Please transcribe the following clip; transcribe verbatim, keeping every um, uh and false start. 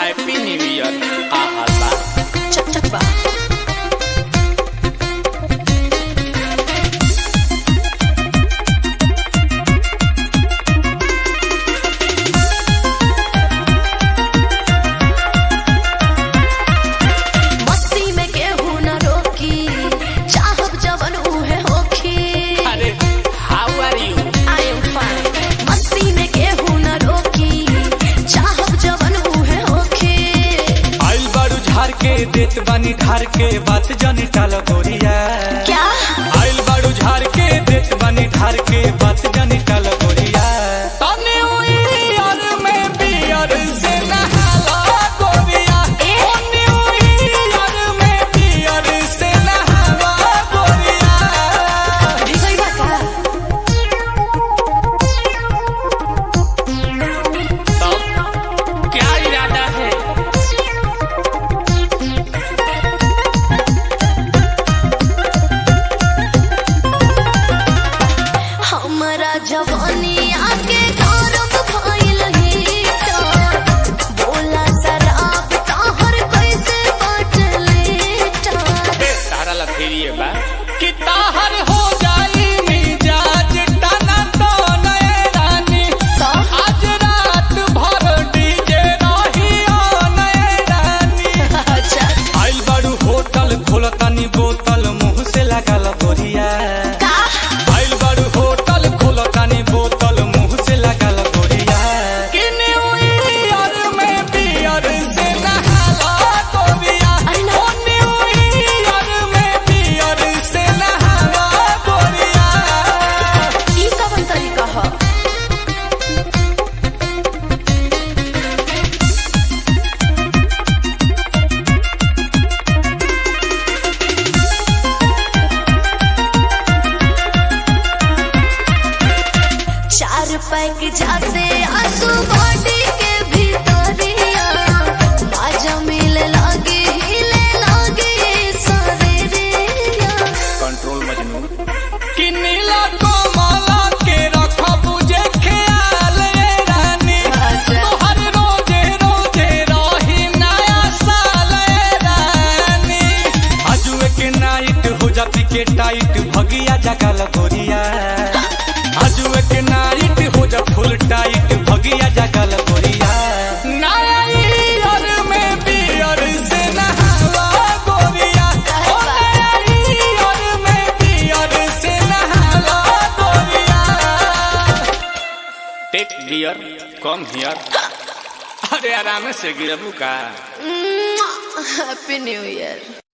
Happy new year का हाल बा? चक चक बा। मस्ती में केहू न रोकी, चाहब जवन उहे होखी। अरे how are you? I am fine। मस्ती में केहू न रोकी, चाहब जवन उहे होखी। आइल बारू झार के देत बानी ढार के, बात जानी टाल गोरिया। क्या? आइल बारू झार के देत बानी ढार के, बात जानी टाल गोरिया। तने ईयर में बियर से नहाला गोरिया। तने ईयर में बियर से नहाला गोरिया। भिगई बा का? तब क्या इरादा है? हमरा जवानी आके गौरव भइल हीटर। बोला शराब तोहर कैसे बाटलेटर। बे तारा लथेरिए बा कि ताहर हो जाई मिजाज टना तो नए रानी। तो आज रात भर डीजे रही ओ नए रानी। अच्छा आइल बारू होटल खोलतानी बोतल मुंह से लगाल गोरिया। का? आइल बारू होटल खोलतानी बोतल मुंह से लगाल गोरिया। कि न्यू ईयर में बियर से नहाला गोरिया। अरे ना। ओ न्यू ईयर में बियर से नहाला गोरिया। ई कवन तरीका ह? चार पैक जाते आंसू बॉडी के भीतरिया। बाजा मिले लागे हिले लागे शरीरिया। कंट्रोल मजनू कि नीला कोमला के रखा बुझे ख्याल ए रानी। अच्छा। तोहर रोजे रोजे रही नया साल ए रानी। आजुए के नाइट हो जाती के टाइट भगिया जगल गोरिया। आजुए के नाइट हो जा फुल टाइट भगिया जगल गोरिया। नया ईयर में बियर से नहाला गोरिया। ओ नया ईयर में बियर से नहाला गोरिया। Take beer come here. अरे आराम से गिरबू का? Happy new year.